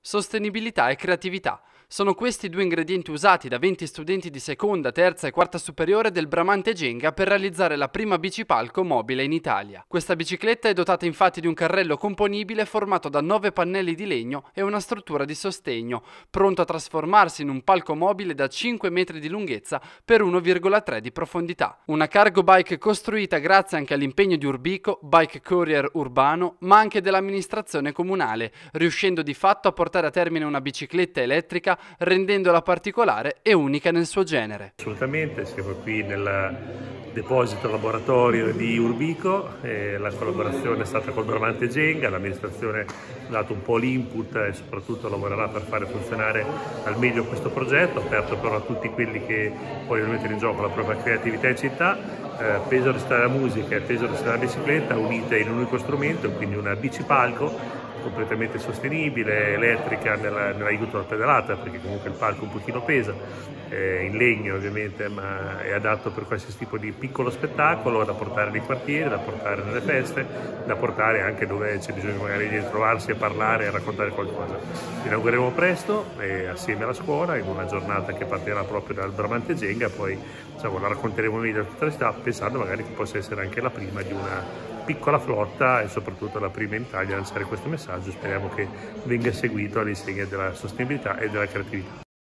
Sostenibilità e creatività. Sono questi due ingredienti usati da 20 studenti di seconda, terza e quarta superiore del Bramante Genga per realizzare la prima bicipalco mobile in Italia. Questa bicicletta è dotata infatti di un carrello componibile formato da 9 pannelli di legno e una struttura di sostegno, pronto a trasformarsi in un palco mobile da 5 metri di lunghezza per 1,3 di profondità. Una cargo bike costruita grazie anche all'impegno di Urbico, bike courier urbano, ma anche dell'amministrazione comunale, riuscendo di fatto a portare a termine una bicicletta elettrica rendendola particolare e unica nel suo genere. Assolutamente, siamo qui nel deposito laboratorio di Urbico, la collaborazione è stata col Bramante Genga, l'amministrazione ha dato un po' l'input e soprattutto lavorerà per fare funzionare al meglio questo progetto, aperto però a tutti quelli che vogliono mettere in gioco la propria creatività in città. Peso resta la musica e peso resta la bicicletta unite in un unico strumento, quindi una bicipalco completamente sostenibile, elettrica nell'aiuto alla pedalata, perché comunque il palco un pochino pesa, in legno ovviamente, ma è adatto per qualsiasi tipo di piccolo spettacolo da portare nei quartieri, da portare nelle feste, da portare anche dove c'è bisogno magari di trovarsi a parlare e a raccontare qualcosa. Inaugureremo presto assieme alla scuola in una giornata che partirà proprio dal Bramante Genga, poi la racconteremo meglio a tutta la città, pensando magari che possa essere anche la prima di una piccola flotta e soprattutto la prima in Italia a lanciare questo messaggio. Speriamo che venga seguito all'insegna della sostenibilità e della creatività.